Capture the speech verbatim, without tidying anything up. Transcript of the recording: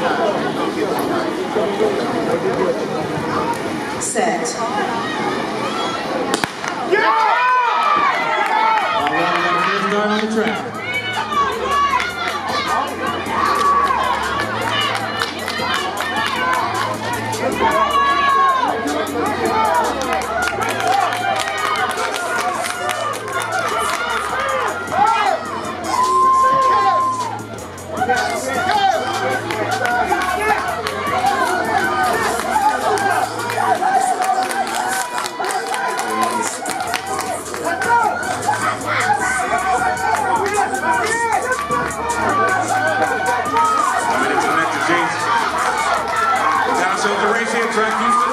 Set. Yeah! All right, we got a first start on the track. Track Houston.